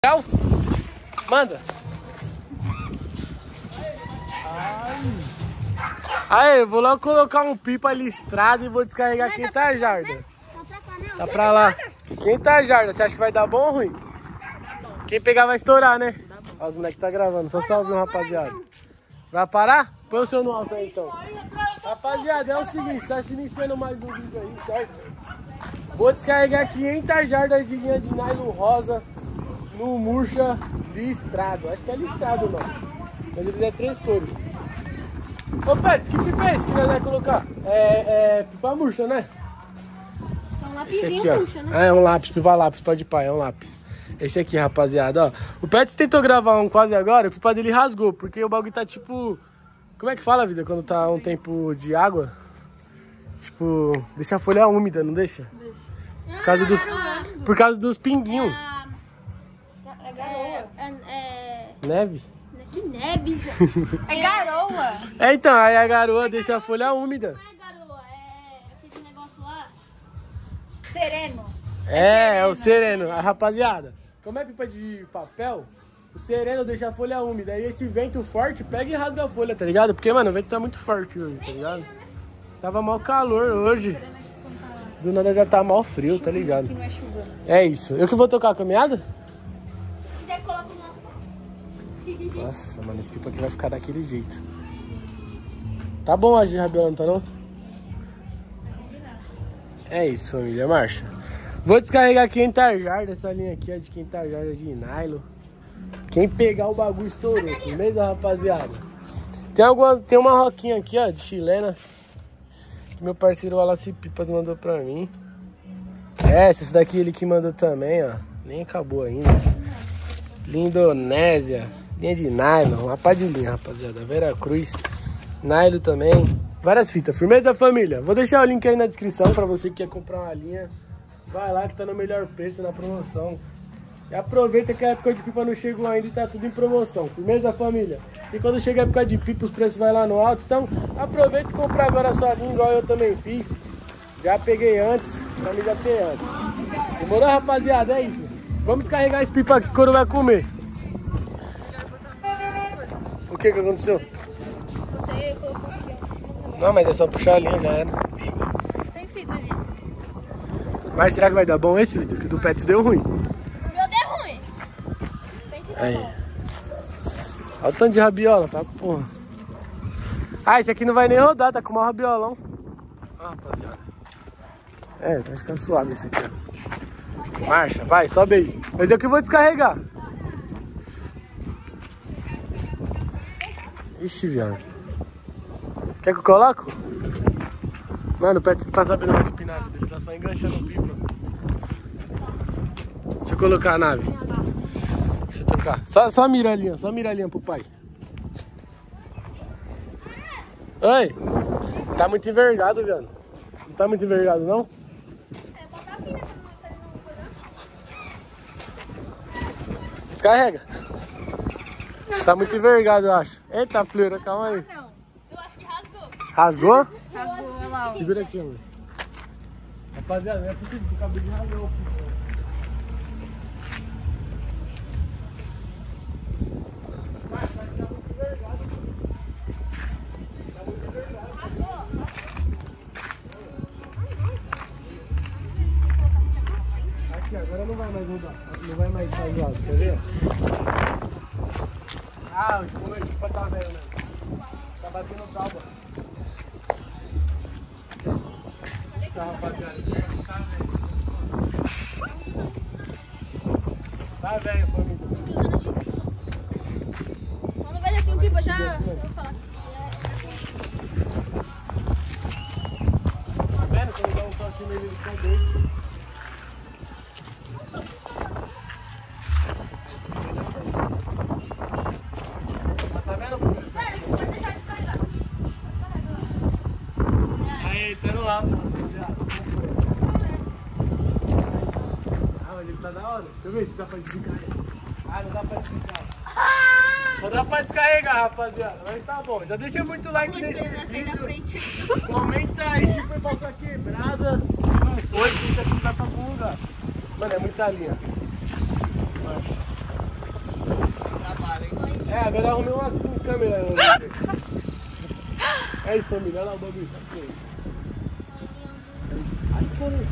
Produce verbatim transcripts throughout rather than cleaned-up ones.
Tchau. Manda. Aí, eu vou logo colocar um pipa listrado e vou descarregar aqui em Tajarda. Tá pra lá. Quem Tajarda? Você acha que vai dar bom ou ruim? Quem pegar vai estourar, né? Ó, os moleques tá gravando. Só salve, rapaziada. Vai parar? Põe o seu no alto aí, então. Rapaziada, é o seguinte. Tá se iniciando mais um vídeo aí, certo? Vou descarregar aqui em Tajarda de linha de nylon rosa. No murcha listrado. Acho que é listrado, não. Mas ele é três cores. Ô, Pets, que pipa é esse que nós vamos colocar? É, é pipa murcha, né? É um lapisinho murcha, né? É um lápis, pipa lápis, pode pá, é um lápis. Esse aqui, rapaziada, ó. O Pets tentou gravar um quase agora, o pipa dele rasgou, porque o bagulho tá tipo... Como é que fala, vida, quando tá um tempo de água? Tipo, deixa a folha úmida, não deixa? Deixa. Por causa dos, por causa dos pinguinhos. É garoa. É, é... Neve? Que neve? É garoa. É, então, aí a garoa deixa a folha úmida. Não é garoa, é aquele negócio lá. Sereno. É, é, sereno, é o sereno. sereno. A rapaziada, como é pipa de papel, o sereno deixa a folha úmida. E esse vento forte pega e rasga a folha, tá ligado? Porque, mano, o vento tá muito forte hoje, tá ligado? Tava mal calor hoje. Do nada já tá mal frio, tá ligado? É isso. Eu que vou tocar a caminhada? Se quiser, coloca o nosso. Nossa, mano, esse pipa aqui vai ficar daquele jeito. Tá bom a Rabiola, não tá não? É isso, família, marcha. Vou descarregar aqui em Tajarda, essa linha aqui, ó, de quem Tajarda de nylon. Quem pegar o bagulho estourou, beleza, rapaziada? Tem, algumas, tem uma roquinha aqui, ó, de chilena. Que meu parceiro Wallace Pipas mandou pra mim. É, esse daqui ele que mandou também, ó. Nem acabou ainda. Lindonésia. Linha de nylon, uma pá de linha, rapaziada. Vera Cruz, nylon também. Várias fitas. Firmeza, família? Vou deixar o link aí na descrição pra você que quer comprar uma linha. Vai lá que tá no melhor preço, na promoção. E aproveita que a época de pipa não chegou ainda e tá tudo em promoção. Firmeza, família? E quando chega a época de pipa, os preços vai lá no alto. Então, aproveita e compra agora a sua linha, igual eu também fiz. Já peguei antes, pra mim já ter antes. Demorou, rapaziada? É isso. Vamos descarregar esse pipa aqui que o couro vai comer. O que que aconteceu? Você colocou aqui, ó. Não, mas é só puxar a linha, já era. Tem fita ali. Mas será que vai dar bom esse, Vitor? Que o do Pets deu ruim. O meu deu ruim. Tem que dar Aí. bom. Olha o tanto de rabiola, tá? Porra. Ah, esse aqui não vai nem rodar, tá com o maior rabiolão. Ah, rapaziada. É, vai ficar suave esse aqui, ó. Marcha, vai, sobe aí. Mas eu que vou descarregar. Ixi, viado. Quer que eu coloco? Mano, o Pet não tá sabendo mais empinar, ele tá só enganchando o pipa. Deixa eu colocar a nave. Deixa eu tocar. Só, só mira a linha, só mira a linha pro pai. Oi! Tá muito envergado, viado. Não tá muito envergado, não? É, botar assim, né? Descarrega. Tá muito envergado, eu acho. Eita, pleura, calma aí. Não, eu acho que rasgou. Rasgou? Rasgou, olha lá. Segura aqui, amor. Rapaziada, não é possível que o cabelo de rasgou. Aqui, agora não vai mais mudar. Não vai mais sair do lado, quer ver? Ah, o escuro aqui pra tá vendo, né? Tá batendo calma. Tá, rapaziada. Tá, velho. Tá, velho, família. Quando eu vejo assim o pipa, já eu vou falar. Tá vendo? Quando dá um toque nele, ele fica doido. Tá vendo? Pode deixar descarregar. Aí, tá no lado. Ah, mas ele tá da hora. Deixa eu ver se dá pra descarregar. Ah, não dá pra descarregar. Só dá pra descarregar, rapaziada. Mas tá bom. Já deixa muito like nesse vídeo. Comenta aí se foi pra sua quebrada. Se não foi, se isso aqui vai pra algum lugar. Mano, é muita linha. agora eu arrumei uma câmera. É isso, família. Olha lá o bagulho. É isso. Ai, caramba.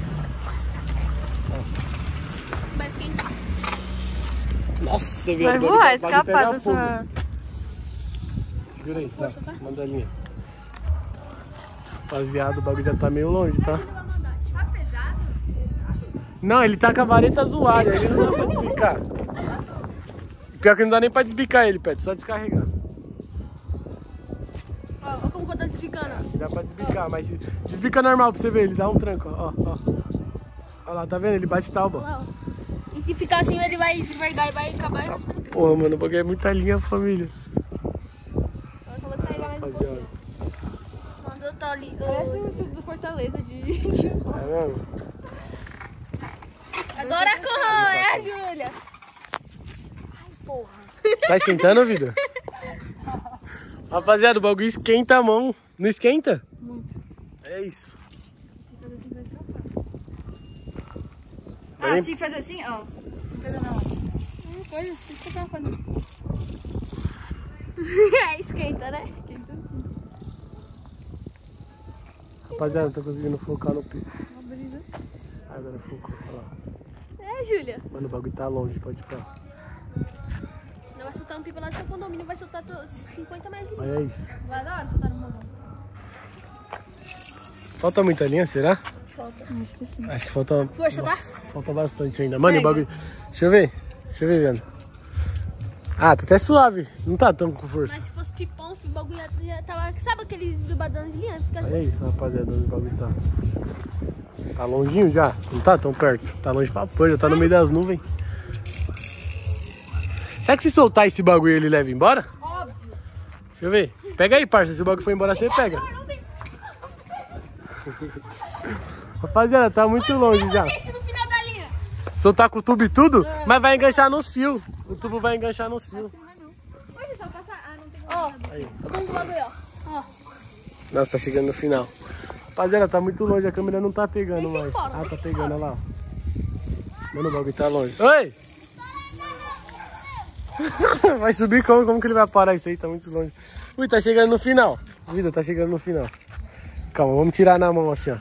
Mas quem... Nossa, viado. Vai voar, escapar da sua... Segura aí, tá? Manda a linha. Rapaziada, o bagulho já tá meio longe, tá? Tá pesado? Não, ele tá com a vareta zoada, ele não dá pra desbicar. Pior que não dá nem pra desbicar ele, Pet, só descarregar. Ó, ó como que eu tô desbicando. Se dá pra desbicar, mas se desbica normal pra você ver, ele dá um tranco, ó, ó. Olha lá, tá vendo? Ele bate talba. Ó, e se ficar assim, ele vai esvergar e vai acabar. Tá. Porra, mano, o bagulho é muita linha, família. Eu só vou descarregar mais um Rapaziada. pouquinho. Quando eu tô ali... Parece o estudo do Fortaleza de... É mesmo? Agora correu, é a Júlia. Ai, porra. Tá esquentando, vida? Rapaziada, o bagulho esquenta a mão. Não esquenta? Muito. É isso. Ah, se faz assim, ó. Não pega não. Hum, coisa, o que você tava fazendo? É, esquenta, né? Esquenta assim. Rapaziada, não tô conseguindo focar no pico. Uma brisa. Agora focou, olha lá. É, Júlia. Mano, o bagulho tá longe, pode ir pra. Não vai soltar um pipa lá do seu condomínio, vai soltar cinquenta mais linha. Olha isso. Vai da hora soltar no fogão. Falta muita linha, será? Falta. Acho que sim. Acho que falta... Força, tá? Nossa, falta bastante ainda. Mano, o Pega. bagulho... Deixa eu ver. Deixa eu ver, vendo. Ah, tá até suave. Não tá tão com força. Mas se fosse pipão, o bagulho já, já tava... Sabe aqueles do badão de linha? Fica assim. Olha isso, rapaziada, onde o bagulho tá. Tá longinho já? Não tá tão perto. Tá longe pra pôr, já tá no meio das nuvens. Será que se soltar esse bagulho ele leva embora? Óbvio. Deixa eu ver. Pega aí, parça. Se o bagulho for embora, você pega. Rapaziada, tá muito longe já. Esse no final da linha. Soltar com o tubo e tudo? Mas vai enganchar nos fios. O tubo vai enganchar nos fios. Pode só passar. Ah, não tem Ó, Aí. eu como o bagulho, ó. Ó. Nossa, tá chegando no final. Rapaziada, tá muito longe. A câmera não tá pegando Deixa mais. fora, Ah, tá deixa pegando, olha lá. Mano, o bagulho tá longe. Oi! Vai subir como? Como que ele vai parar isso aí? Tá muito longe. Ui, tá chegando no final. Vida, tá chegando no final. Calma, vamos tirar na mão assim, ó.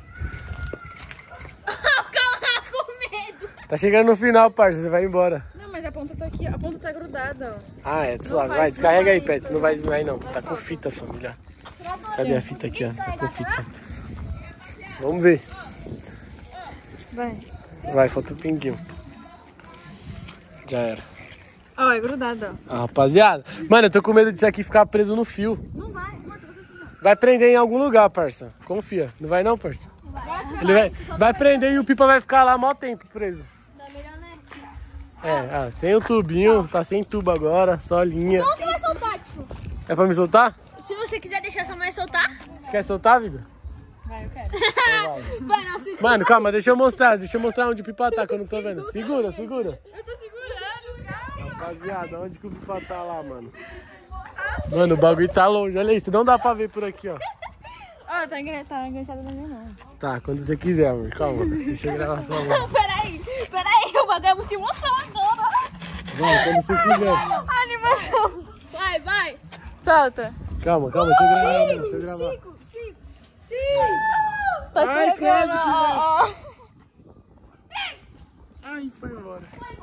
Calma, com medo. Tá chegando no final, parça. Você vai embora. Não, mas a ponta tá aqui. A ponta tá grudada, ó. Ah, é suave. vai, Vai, não descarrega vai, aí, Pets. Não vai vai não. vai Tá com falta. fita, família. Cadê a fita aqui, ó? Tá com fita. Vamos ver. Vai. Vai, falta o pinguinho. Já era. Ó, é grudada, ó. Ah, rapaziada. Mano, eu tô com medo disso aqui ficar preso no fio. Não vai. Nossa, você não. Vai prender em algum lugar, parça. Confia. Não vai não, parça? Ele vai, vai prender e o pipa vai ficar lá mó tempo preso. Dá melhor, né? É, ah, sem o tubinho. Tá sem tubo agora, só linha. Como que vai soltar, tio? É pra me soltar? Se você quiser deixar sua mãe soltar. Você quer soltar, vida? Vai, eu quero. Vai, não, se... Mano, calma, deixa eu mostrar. Deixa eu mostrar onde o pipa tá, que eu não tô vendo. Segura, segura. Eu tô segurando, cara. Rapaziada, onde que o pipa tá lá, mano? Mano, o bagulho tá longe. Olha isso, não dá pra ver por aqui, ó. Ó, tá engan- tá enganchado na minha mão. Tá, quando você quiser, amor. Calma. Deixa eu gravar sua mão. Não, peraí. Peraí, o bagulho é muita emoção agora. Vai, quando você quiser. Animação. Vai, vai. Solta. Calma, calma, deixa eu gravar. Deixa eu gravar. Cinco, cinco, cinco. Tá Ai, escorregando, quase que ó, ó. Ai, foi embora.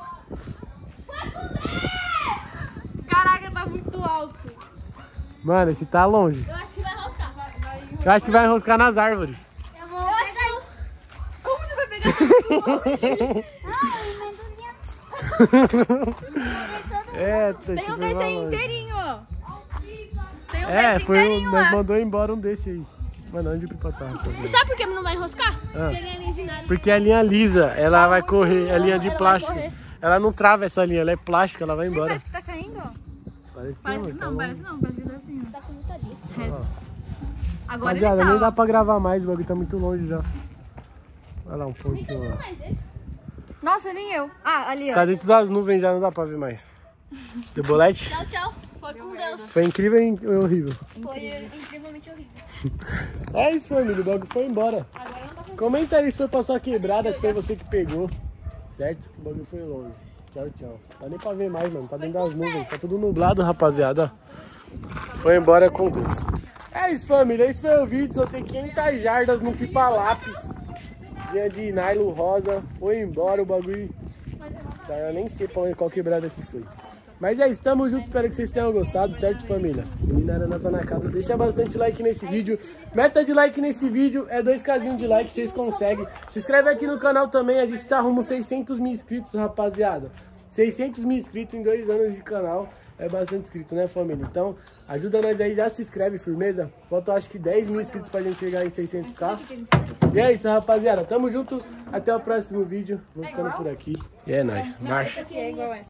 Caraca, tá muito alto. Mano, esse tá longe. Eu acho que vai enroscar. Vai, vai. Eu acho que vai enroscar nas árvores. Eu vou. Eu acho que eu... Como você vai pegar É, tá Tem um desse aí inteirinho, ó. Tem um É, desse foi o, inteirinho nós lá. mandou embora um desse aí. Mano, onde o pipa tá? rapaziada? Sabe por que não vai enroscar? Ah. Porque ele é originário. Porque a linha lisa, ela vai correr, é linha de ela vai plástico. correr. Ela não trava essa linha, ela é plástica, ela vai embora. Parece que tá caindo, ó. Parece, Parece, mano, tá não, longe. parece não, parece que tá assim, ó. Tá com muita linha. Agora ele Rapaziada, tá, nem ó. dá pra gravar mais, o bagulho tá muito longe já. Olha lá, um pontinho lá. Nossa, nem eu. Ah, ali, ó. Tá dentro das nuvens já, não dá pra ver mais. Deu bolete? Tchau, tchau. Foi com Deus. Foi incrível e horrível. Foi incrivelmente horrível. É isso, família, o bagulho foi embora. Agora não tá com Comenta aí se foi pra sua quebrada, se foi você que pegou. Certo? O bagulho foi longe. Tchau, tchau. Não dá nem pra ver mais, mano. Tá dentro das nuvens. Tá tudo nublado, rapaziada. Foi embora com Deus. É isso, família. Esse foi o vídeo. Soltei quinhentas jardas no pipa lápis. Dia de nylon rosa. Foi embora o bagulho. Tá, eu nem sei qual quebrada que foi. Mas é isso, tamo junto, espero que vocês tenham gostado, certo, família? Menina Arana tá na casa, deixa bastante like nesse vídeo. Meta de like nesse vídeo é dois casinhos de like, vocês conseguem. Se inscreve aqui no canal também, a gente tá rumo seiscentos mil inscritos, rapaziada. seiscentos mil inscritos em dois anos de canal, é bastante inscrito, né, família? Então, ajuda nós aí, já se inscreve, firmeza. Faltam acho que dez mil inscritos pra gente chegar em seiscentos k. E é isso, rapaziada, tamo junto, até o próximo vídeo. Vou ficando por aqui. E é nóis, marcha.